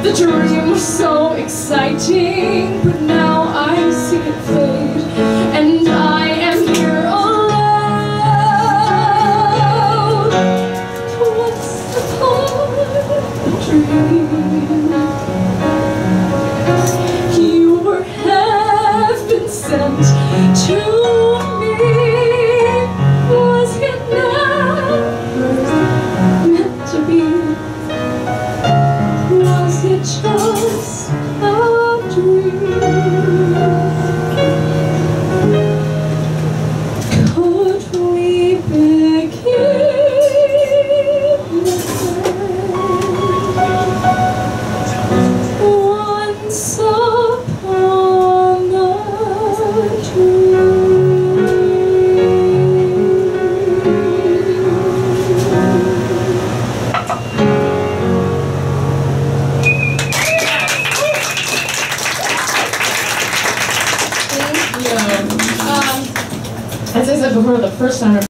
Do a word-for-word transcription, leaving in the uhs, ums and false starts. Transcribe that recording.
The dream was so exciting, but now I see it fade, and I am here alone. What's the point of dreaming? You were heaven sent to me. Was it never meant to be? Was it just a dream? Could we begin once upon a dream? As I said before, the first time